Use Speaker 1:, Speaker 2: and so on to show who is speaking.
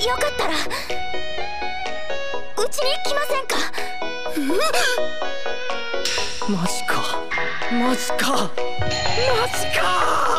Speaker 1: よかったらうちに来ませんか？
Speaker 2: マジかマジかマジか。